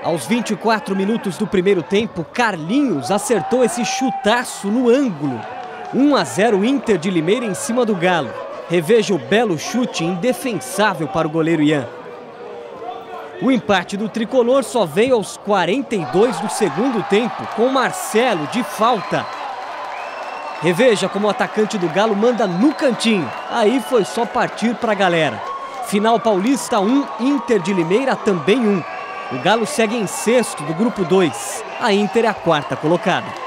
Aos 24 minutos do primeiro tempo, Carlinhos acertou esse chutaço no ângulo. 1-0 Inter de Limeira em cima do Galo. Reveja o belo chute indefensável para o goleiro Ian. O empate do tricolor só veio aos 42 do segundo tempo, com Marcelo de falta. Reveja como o atacante do Galo manda no cantinho. Aí foi só partir para a galera. Final Paulista 1, Inter de Limeira também 1. O Galo segue em sexto do grupo 2. A Inter é a quarta colocada.